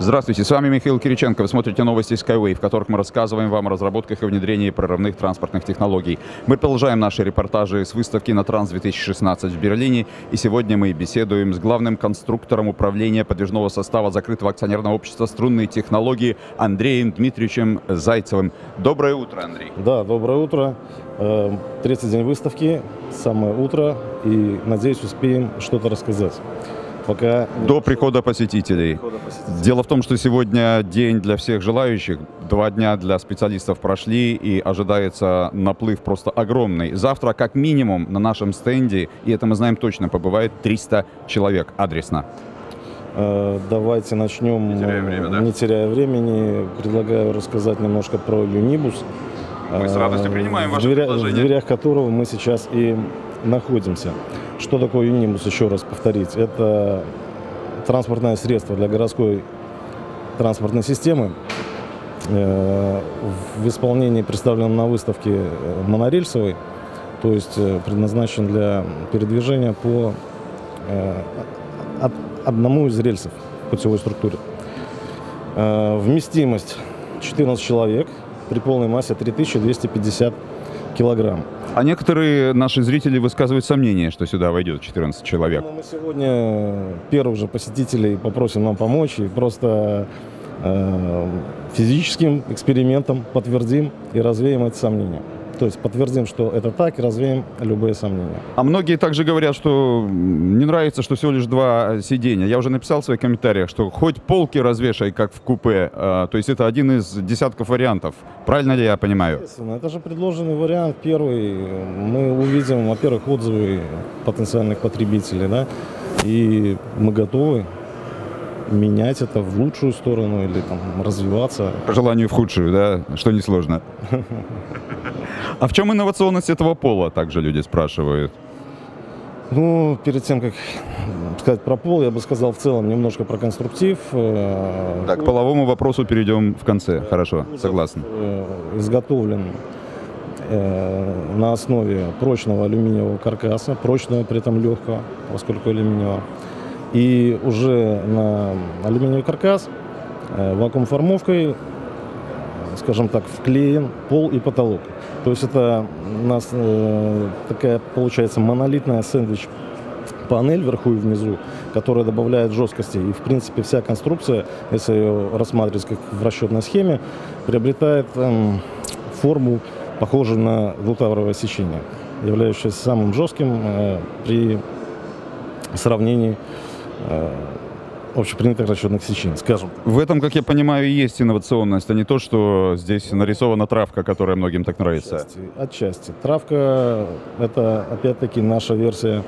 Здравствуйте, с вами Михаил Кириченко. Вы смотрите новости Skyway, в которых мы рассказываем вам о разработках и внедрении прорывных транспортных технологий. Мы продолжаем наши репортажи с выставки на Транс-2016 в Берлине. И сегодня мы беседуем с главным конструктором управления подвижного состава закрытого акционерного общества «Струнные технологии» Андреем Дмитриевичем Зайцевым. Доброе утро, Андрей. Да, доброе утро. Третий день выставки, самое утро. И, надеюсь, успеем что-то рассказать. Пока... До прихода посетителей. Дело в том, что сегодня день для всех желающих. 2 дня для специалистов прошли, и ожидается наплыв просто огромный. Завтра, как минимум, на нашем стенде, и это мы знаем точно, побывает 300 человек адресно. Давайте начнем, не теряя времени. Предлагаю рассказать немножко про Юнибус. Мы с радостью принимаем ваше предложение. В дверях которого мы сейчас и находимся. Что такое Юнибус, еще раз повторить? Это транспортное средство для городской транспортной системы. В исполнении представлен на выставке монорельсовый, то есть предназначен для передвижения по одному из рельсов в путевой структуре. Вместимость 14 человек при полной массе 3250 килограмм. А некоторые наши зрители высказывают сомнения, что сюда войдет 14 человек. Мы сегодня первых же посетителей попросим нам помочь и просто физическим экспериментом подтвердим и развеем эти сомнения. То есть подтвердим, что это так, и развеем любые сомнения. А многие также говорят, что не нравится, что всего лишь 2 сиденья. Я уже написал в своих комментариях, что хоть полки развешай, как в купе. То есть это один из десятков вариантов. Правильно ли я понимаю? Это же предложенный вариант первый. Мы увидим, во-первых, отзывы потенциальных потребителей, да, и мы готовы менять это в лучшую сторону или там развиваться. По желанию в худшую, да, что несложно. А в чем инновационность этого пола, также люди спрашивают? Ну, перед тем, как сказать про пол, я бы сказал в целом немножко про конструктив. Так, к половому вопросу перейдем в конце. Хорошо, согласен. Изготовлен на основе прочного алюминиевого каркаса, прочного, при этом легкого, поскольку алюминиевого. И уже на алюминиевый каркас вакуум-формовкой, скажем так, вклеен пол и потолок. То есть это у нас такая получается монолитная сэндвич-панель вверху и внизу, которая добавляет жесткости. И в принципе вся конструкция, если ее рассматривать как в расчетной схеме, приобретает форму, похожую на двутавровое сечение, являющееся самым жестким при сравнении общепринятых расчетных сечений, скажем. В этом, как я понимаю, и есть инновационность, а не то, что здесь нарисована травка, которая многим так нравится. Отчасти. Травка — это, опять-таки, наша версия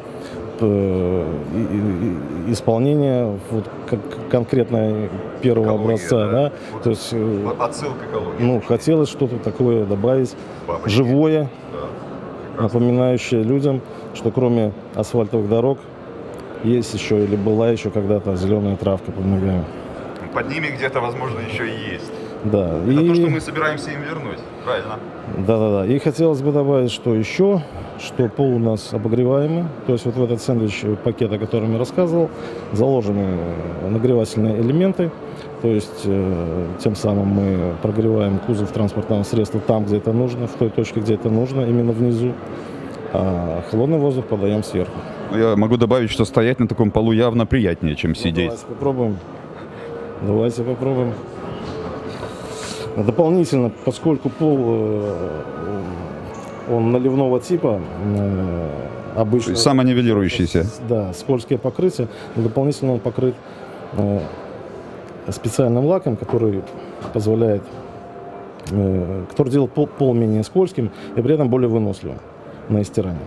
исполнения вот, конкретно первого образца. Да? Вот то есть, отсылка к экологии. Ну, хотелось что-то такое добавить, живое, да, напоминающее людям, что кроме асфальтовых дорог есть еще или была еще когда-то зеленая травка под ногами. Под ними где-то, возможно, еще и есть. Да. Это то, что мы собираемся им вернуть. Правильно. Да-да-да. И хотелось бы добавить, что еще, что пол у нас обогреваемый. То есть вот в этот сэндвич-пакет, о котором я рассказывал, заложены нагревательные элементы. То есть тем самым мы прогреваем кузов транспортного средства там, где это нужно, в той точке, где это нужно, именно внизу. А холодный воздух подаем сверху. Я могу добавить, что стоять на таком полу явно приятнее, чем сидеть. Давайте попробуем. Давайте попробуем. Дополнительно, поскольку пол он наливного типа, обычно... Самонивелирующийся. Да, скользкие покрытия. Но дополнительно он покрыт специальным лаком, который позволяет, который делает пол менее скользким и при этом более выносливым на истирание.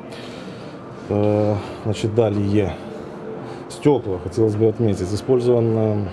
Значит, далее стекла, хотелось бы отметить, использован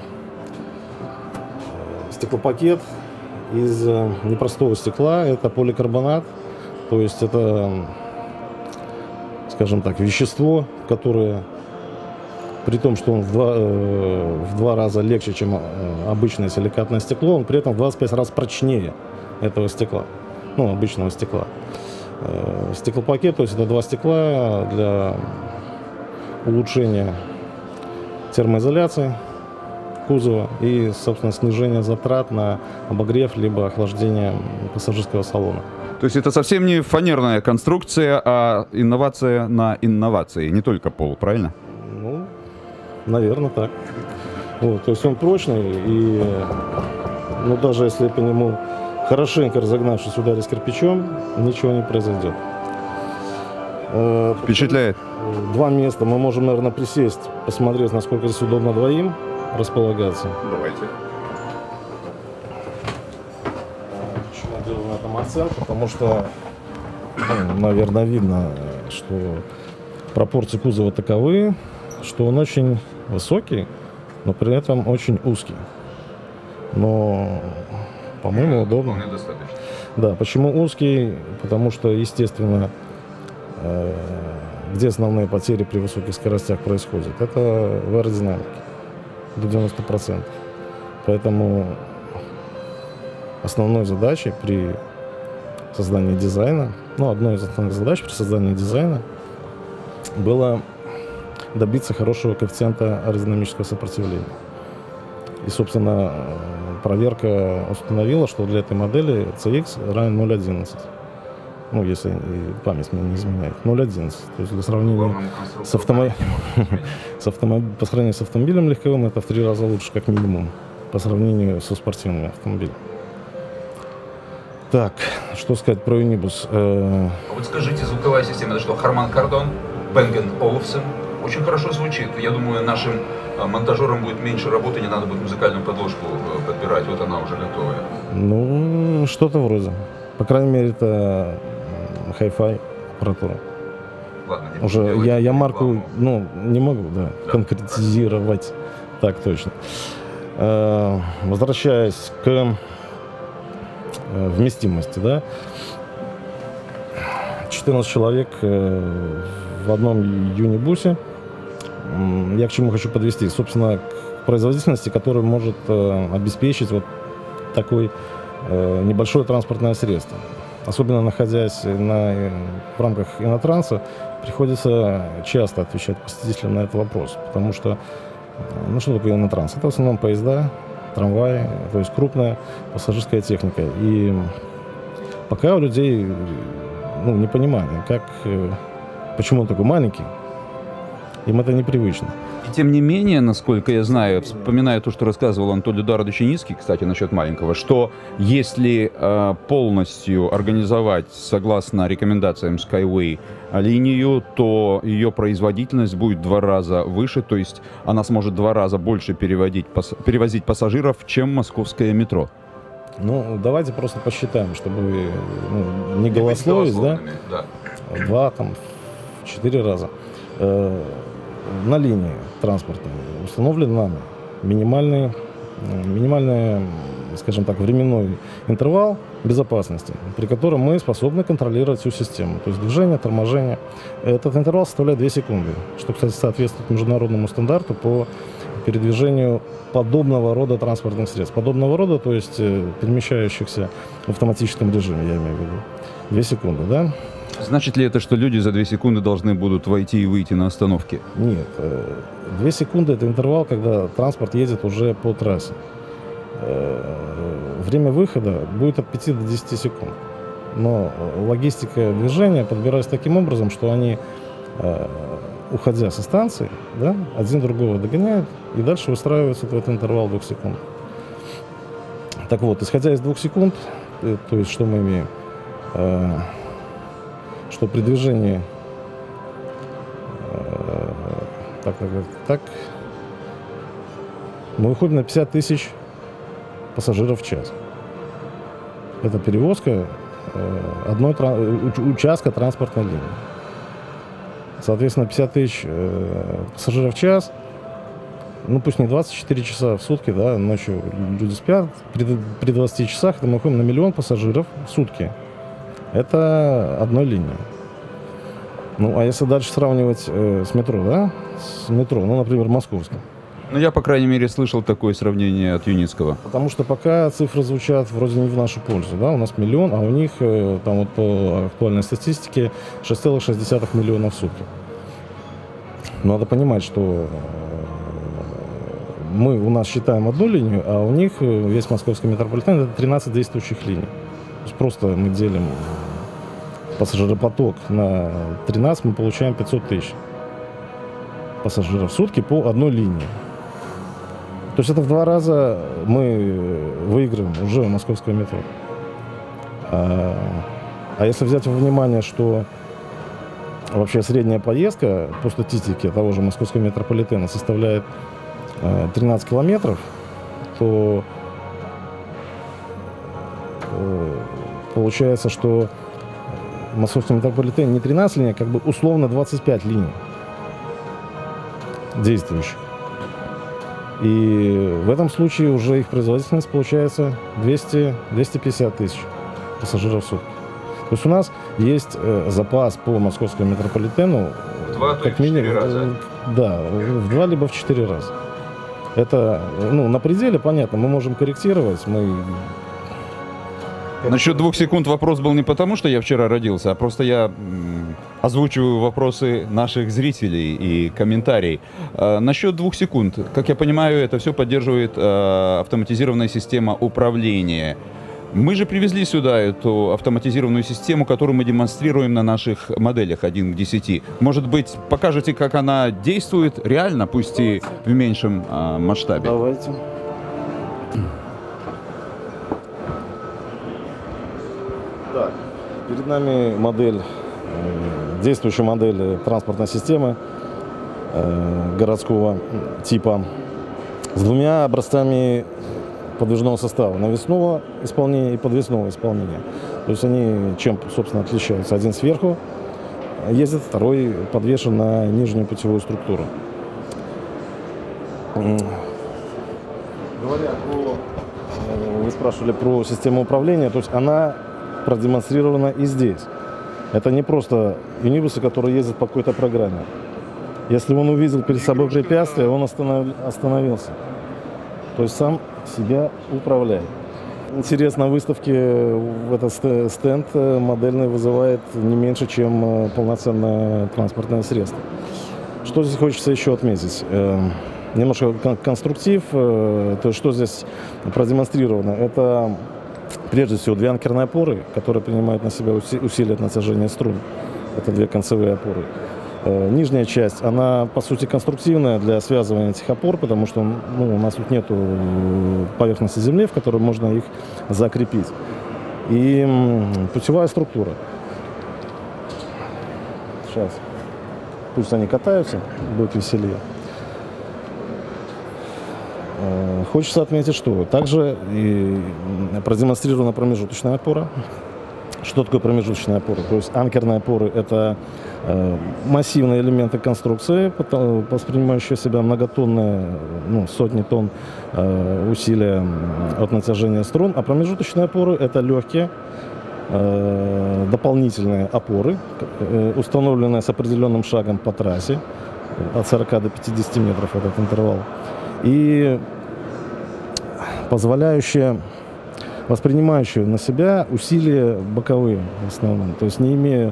стеклопакет из непростого стекла, это поликарбонат, то есть это, скажем так, вещество, которое при том, что он в два раза легче, чем обычное силикатное стекло, он при этом в 25 раз прочнее этого стекла, ну, обычного стекла. Стеклопакет, то есть это 2 стекла для улучшения термоизоляции. кузова и, собственно, снижение затрат на обогрев либо охлаждение пассажирского салона. То есть это совсем не фанерная конструкция, а инновация на инновации, не только пол, правильно? Ну, наверное, так. Вот, то есть он прочный, и ну, даже если по нему хорошенько разогнавшись ударить кирпичом, ничего не произойдет. Впечатляет. 2 места. Мы можем, наверное, присесть, посмотреть, насколько здесь удобно двоим располагаться. Давайте. Почему я делаю на этом акцент? Потому что, ну, наверное, видно, что пропорции кузова таковы, что он очень высокий, но при этом очень узкий. Но, по-моему, удобно. Вполне достаточно. Да, почему узкий? Потому что, естественно, где основные потери при высоких скоростях происходят? Это в аэродинамике до 90%. Поэтому основной задачей при создании дизайна, ну, одной из основных задач при создании дизайна было добиться хорошего коэффициента аэродинамического сопротивления. И, собственно, проверка установила, что для этой модели CX равен 0,11. Ну, если память мне не изменяет. 0,11. То есть для сравнения по сравнению с автомобилем легковым, это в 3 раза лучше, как минимум, по сравнению со спортивными автомобилями. Так, что сказать про Unibus? Вот скажите, звуковая система, это что, Harman Kardon, Bang & Olufsen? Очень хорошо звучит. Я думаю, нашим монтажерам будет меньше работы, не надо будет музыкальную подложку подбирать. Вот она уже готовая. Ну, что-то вроде. По крайней мере, это Hi-Fi аппаратура. Ладно, уже я марку, ну, не могу, да, конкретизировать. Так точно. Возвращаясь к вместимости, да. 14 человек в одном юнибусе. Я к чему хочу подвести? Собственно, к производительности, которую может обеспечить вот такой небольшое транспортное средство. Особенно находясь в рамках Инотранса, приходится часто отвечать посетителям на этот вопрос. Потому что, ну что такое Инотранс? Это в основном поезда, трамваи, то есть крупная пассажирская техника. И пока у людей непонимание, почему он такой маленький, им это непривычно. И тем не менее, насколько я знаю, вспоминаю то, что рассказывал Анатолий Эдуардович, кстати, насчет маленького, что если полностью организовать, согласно рекомендациям Skyway, линию, то ее производительность будет в 2 раза выше, то есть она сможет в 2 раза больше перевозить пассажиров, чем московское метро. Ну, давайте просто посчитаем, чтобы не голословить, да? 2, 4 раза. На линии транспортной установлен нами минимальный, скажем так, временной интервал безопасности, при котором мы способны контролировать всю систему. То есть движение, торможение. Этот интервал составляет 2 секунды, что, кстати, соответствует международному стандарту по передвижению подобного рода транспортных средств. Подобного рода, то есть перемещающихся в автоматическом режиме, я имею в виду. 2 секунды, да? Значит ли это, что люди за 2 секунды должны будут войти и выйти на остановке? Нет. 2 секунды – это интервал, когда транспорт едет уже по трассе. Время выхода будет от 5 до 10 секунд. Но логистика движения подбирается таким образом, что они, уходя со станции, да, один другого догоняют и дальше выстраиваются в этот интервал 2 секунд. Так вот, исходя из 2 секунд, то есть что мы имеем? Что при движении мы выходим на 50 тысяч пассажиров в час. Это перевозка участка транспортной линии. Соответственно, 50 тысяч пассажиров в час, ну пусть не 24 часа в сутки, да, ночью люди спят, при 20 часах это мы выходим на 1 миллион пассажиров в сутки. Это одной линии. Ну, а если дальше сравнивать с метро, да? С метро, ну, например, московским. Ну, я, по крайней мере, слышал такое сравнение от Юницкого. Потому что пока цифры звучат вроде не в нашу пользу, да? У нас 1 миллион, а у них, там вот по актуальной статистике, 6,6 миллиона в сутки. Надо понимать, что у нас считаем одну линию, а у них весь московский метрополитен — это 13 действующих линий. То есть просто мы делим пассажиропоток на 13, мы получаем 500 тысяч пассажиров в сутки по одной линии. То есть это в 2 раза мы выиграем уже московское метро. А если взять во внимание, что вообще средняя поездка по статистике того же московского метрополитена составляет 13 километров, то получается, что московский метрополитен не 13 линий, а как бы условно 25 линий действующих. И в этом случае уже их производительность получается 200-250 тысяч пассажиров в сутки. То есть у нас есть запас по московскому метрополитену как минимум, да, в 2 либо в 4 раза. Это, на пределе, понятно, мы можем корректировать, Насчет 2 секунд вопрос был не потому, что я вчера родился, а просто я озвучиваю вопросы наших зрителей и комментарий. Насчет 2 секунд. Как я понимаю, это все поддерживает автоматизированная система управления. Мы же привезли сюда эту автоматизированную систему, которую мы демонстрируем на наших моделях 1 к 10. Может быть, покажете, как она действует реально, пусть и в меньшем масштабе? Давайте. Так, перед нами действующая модель транспортной системы городского типа с 2 образцами подвижного состава: навесного исполнения и подвесного исполнения. То есть они чем, собственно, отличаются? Один сверху ездит, второй подвешен на нижнюю путевую структуру. Говоря вы спрашивали про систему управления, то есть она продемонстрирована и здесь. Это не просто юнибусы, которые ездят по какой-то программе. Если он увидел перед собой препятствие, он остановился. То есть сам себя управляет. Интерес на выставке в этот стенд модельный вызывает не меньше, чем полноценное транспортное средство. Что здесь хочется еще отметить? Немножко конструктив. То есть что здесь продемонстрировано? Это прежде всего 2 анкерные опоры, которые принимают на себя усилие от натяжения струн. Это 2 концевые опоры. Нижняя часть, она по сути конструктивная для связывания этих опор, потому что у нас тут нету поверхности земли, в которой можно их закрепить. И путевая структура. Сейчас. Пусть они катаются, будет веселее. Хочется отметить, что также и продемонстрирована промежуточная опора. Что такое промежуточная опора? То есть анкерные опоры — это массивные элементы конструкции, воспринимающие в себя многотонные, сотни тонн усилия от натяжения струн, а промежуточные опоры — это легкие дополнительные опоры, установленные с определенным шагом по трассе, от 40 до 50 метров этот интервал, и воспринимающие на себя усилия боковые в основном, то есть не имея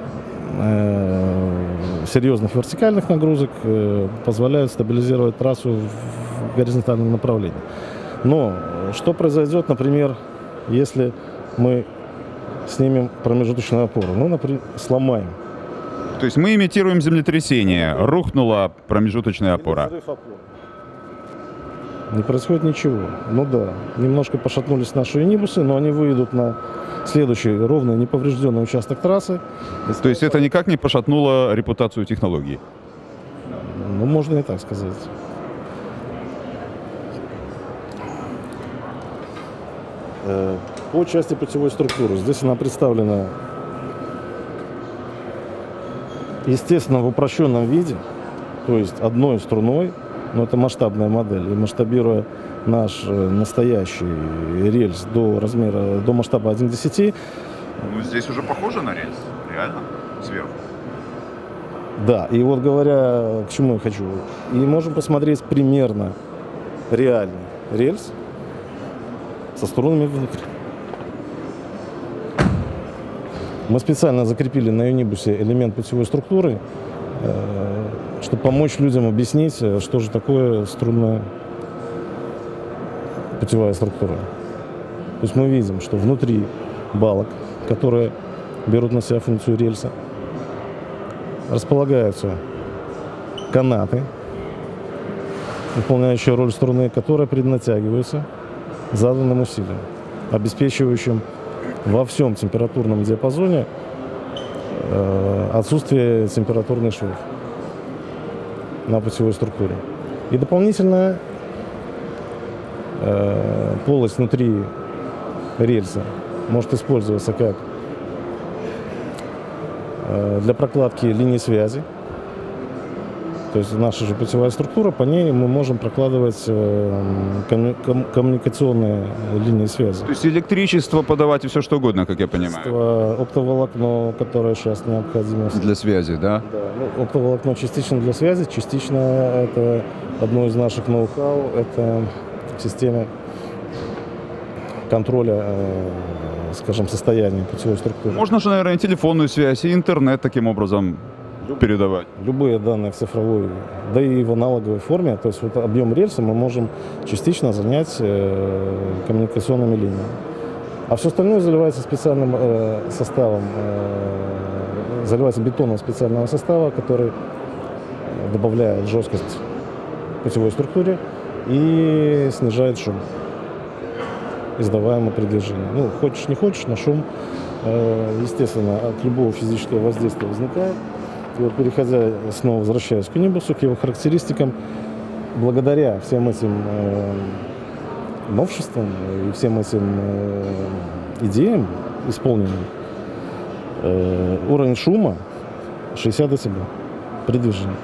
серьезных вертикальных нагрузок, позволяют стабилизировать трассу в горизонтальном направлении. Но что произойдет, например, если мы снимем промежуточную опору? Например, сломаем. То есть мы имитируем землетрясение. Рухнула промежуточная опора. Не происходит ничего. Немножко пошатнулись наши юнибусы, но они выйдут на следующий ровный, неповрежденный участок трассы. То есть это никак не пошатнуло репутацию технологии? Можно и так сказать. По части путевой структуры. Здесь она представлена, естественно, в упрощенном виде, то есть одной струной. Но это масштабная модель, и масштабируя наш настоящий рельс до масштаба 1 к 10. Здесь уже похоже на рельс, реально, сверху. Да, и вот говоря, к чему я хочу, и можем посмотреть примерно реальный рельс со струнами внутри. Мы специально закрепили на юнибусе элемент путевой структуры, чтобы помочь людям объяснить, что же такое струнная путевая структура. То есть мы видим, что внутри балок, которые берут на себя функцию рельса, располагаются канаты, выполняющие роль струны, которые преднатягиваются заданным усилием, обеспечивающим во всем температурном диапазоне отсутствие температурных швов на путевой структуре. И дополнительно полость внутри рельса может использоваться как для прокладки линий связи. То есть наша же путевая структура, по ней мы можем прокладывать коммуникационные линии связи. То есть электричество подавать и все что угодно, как я понимаю. Оптоволокно, которое сейчас необходимо. Для связи, да? Да. Ну, оптоволокно частично для связи, частично это одно из наших ноу-хау, это в системе контроля, скажем, состояния путевой структуры. Можно же, наверное, телефонную связь и интернет таким образом передавать. Любые данные в цифровой, да и в аналоговой форме, то есть вот объем рельса мы можем частично занять коммуникационными линиями. А все остальное заливается специальным составом, заливается бетоном специального состава, который добавляет жесткость путевой структуре и снижает шум, издаваемый при движении. Ну, хочешь не хочешь, но шум, естественно, от любого физического воздействия возникает. И вот, переходя, снова возвращаясь к Юнибусу, к его характеристикам, благодаря всем этим новшествам и всем этим идеям исполненным, уровень шума 60 дБ при движении.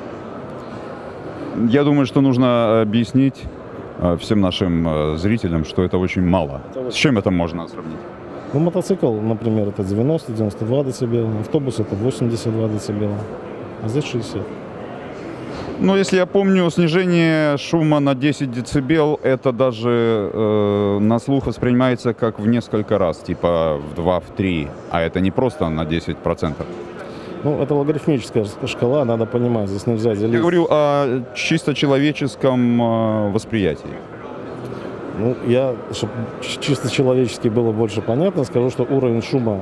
Я думаю, что нужно объяснить всем нашим зрителям, что это очень мало. С чем это можно сравнить? Ну, мотоцикл, например, это 90-92 дБ, автобус это 82 дБ, а здесь 60. Ну, если я помню, снижение шума на 10 дБ, это даже на слух воспринимается как в несколько раз, типа в 2, в 3, а это не просто на 10%. Ну, это логарифмическая шкала, надо понимать, здесь нельзя делить. Я говорю о чисто человеческом восприятии. Ну, чтобы чисто человечески было больше понятно, скажу, что уровень шума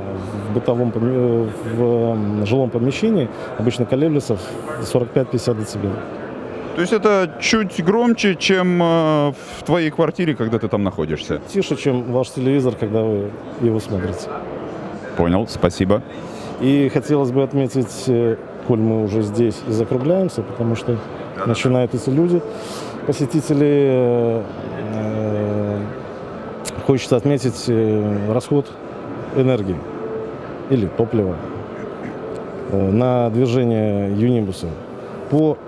в жилом помещении обычно колеблется в 45-50 дБ. То есть это чуть громче, чем в твоей квартире, когда ты там находишься? Тише, чем ваш телевизор, когда вы его смотрите. Понял, спасибо. И хотелось бы отметить, коль мы уже здесь и закругляемся, потому что начинают эти люди, посетители, хочется отметить расход энергии или топлива на движение Юнибуса. По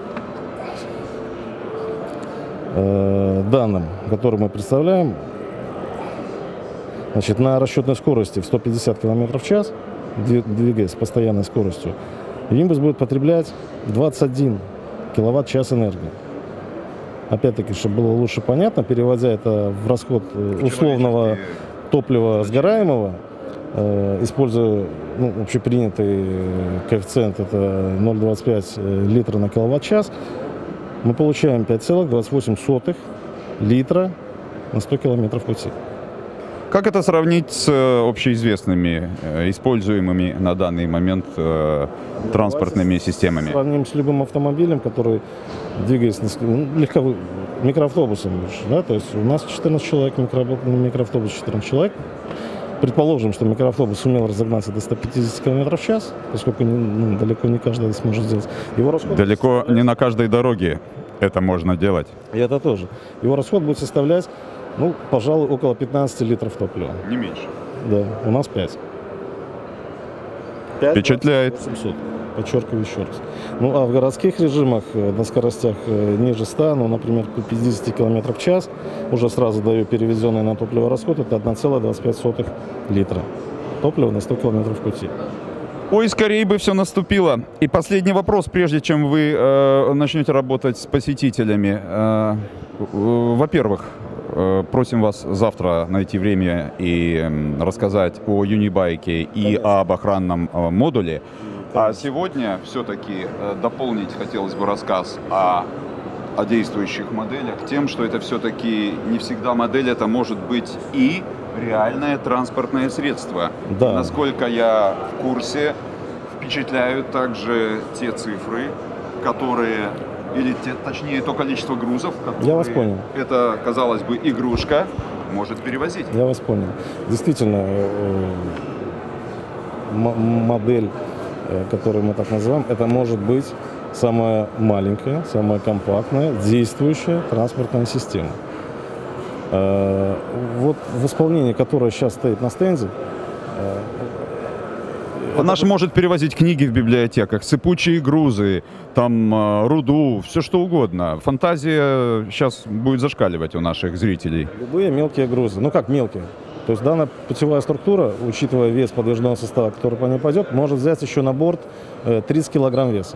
данным, которые мы представляем, значит, на расчетной скорости в 150 км в час, двигаясь с постоянной скоростью, Юнибус будет потреблять 21 киловатт-час энергии. Опять-таки, чтобы было лучше понятно, переводя это в расход условного топлива сгораемого, используя общепринятый коэффициент, это 0,25 литра на киловатт-час, мы получаем 5,28 литра на 100 километров пути. Как это сравнить с общеизвестными, используемыми на данный момент транспортными системами? Сравним с любым автомобилем, который двигается легковым микроавтобусом. Да? То есть у нас 14 человек, микроавтобус 14 человек. Предположим, что микроавтобус сумел разогнаться до 150 км в час, поскольку далеко не каждый сможет сделать. Его расход далеко не на каждой дороге это можно делать. И это тоже. Его расход будет составлять, пожалуй, около 15 литров топлива. Не меньше. Да, у нас 5. Впечатляет. 800. Подчеркиваю еще раз. Ну, а в городских режимах на скоростях ниже 100, например, по 50 км в час, уже сразу даю переведенный на топливо расход, это 1,25 литра топлива на 100 км пути. Ой, скорее бы все наступило. И последний вопрос, прежде чем вы начнете работать с посетителями. Во-первых, просим вас завтра найти время и рассказать о Юнибайке и об охранном модуле. А сегодня все-таки дополнить хотелось бы рассказ о о действующих моделях тем, что это все-таки не всегда модель, это может быть и реальное транспортное средство. Да. Насколько я в курсе, впечатляют также те цифры, которые, или точнее то количество грузов, которые Я вас понял. эта, казалось бы, игрушка может перевозить. Я вас понял. Действительно, модель, которую мы так называем, это может быть самая маленькая, самая компактная, действующая транспортная система. Вот в исполнении, которое сейчас стоит на стенде, Она же может перевозить книги в библиотеках, сыпучие грузы, там руду, все что угодно. Фантазия сейчас будет зашкаливать у наших зрителей. любые мелкие грузы. Ну как мелкие? То есть данная путевая структура, учитывая вес подвижного состава, который по ней пойдет, может взять еще на борт 30 килограмм веса.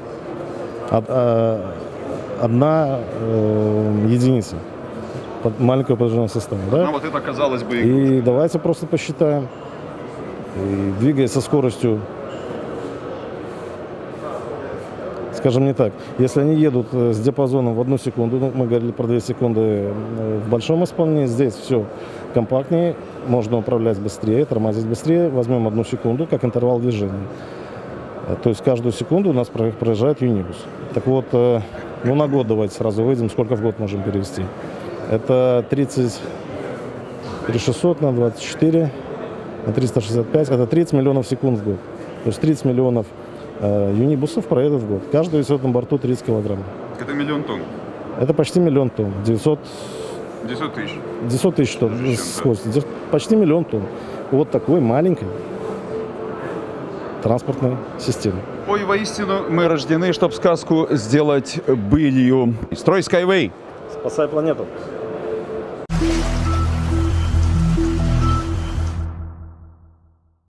Одна единица маленького подвижного состава. Да? Ну вот это, казалось бы, игрушка. И давайте просто посчитаем. И двигаясь со скоростью, скажем не так, если они едут с диапазоном в 1 секунду, ну, мы говорили про 2 секунды в большом исполнении, здесь все компактнее, можно управлять быстрее, тормозить быстрее, возьмем 1 секунду как интервал движения. То есть каждую секунду у нас проезжает юнибус. Так вот, ну на год давайте сразу выйдем, сколько в год можем перевести. Это 30 600 на 24. На 365, это 30 миллионов секунд в год. То есть 30 миллионов юнибусов проедут в год. Каждый весит на борту 30 килограмм. Это 1 000 000 тонн. Это почти 1 000 000 тонн. 900 тысяч. 900 тысяч тонн. Да. Почти 1 000 000 тонн. Вот такой маленькой транспортной системы. Ой, воистину, мы рождены, чтобы сказку сделать былью. Строй Skyway! Спасай планету!